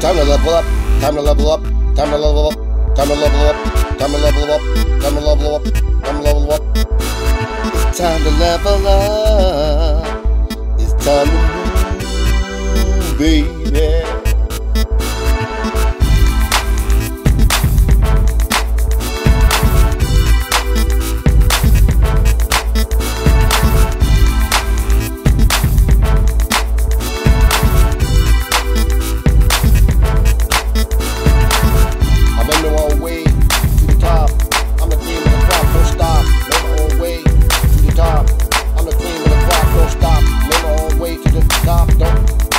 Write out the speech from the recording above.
Time to level up, time to level up, time to level up, time to level up, time to level up, time to level up, time to level up. It's time to level up. It's time to move, baby. Stop, don't